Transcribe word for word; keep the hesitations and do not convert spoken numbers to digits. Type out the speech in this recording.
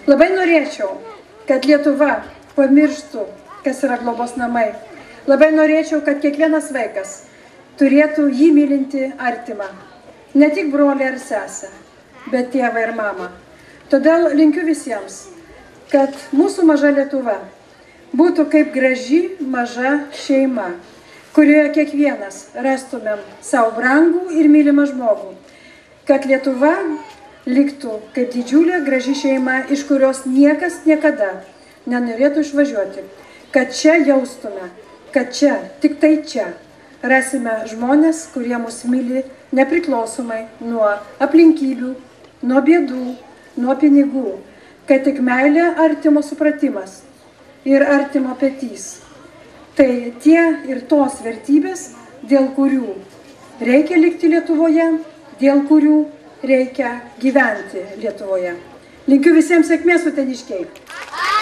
Labai norėčiau, kad Lietuva pamirštų, kas yra globos namai. Labai norėčiau, kad kiekvienas vaikas turėtų jį mylinti artimą. Ne tik brolį ar sesę, bet tėvą ir mamą. Todėl linkiu visiems, kad mūsų maža Lietuva būtų kaip graži maža šeima, kurioje kiekvienas rastumėm savo brangų ir mylimą žmogų. Kad Lietuva liktų kaip didžiulė graži šeima, iš kurios niekas niekada nenorėtų išvažiuoti. Kad čia jaustume, kad čia, tik tai čia, rasime žmonės, kurie mus myli nepriklausomai nuo aplinkybių, nuo bėdų, nuo pinigų. Kad tik meilė, artimo supratimas ir artimo petys. Tai tie ir tos vertybės, dėl kurių reikia likti Lietuvoje, dėl kurių reikia gyventi Lietuvoje. Linkiu visiems sėkmės, uteniškiai.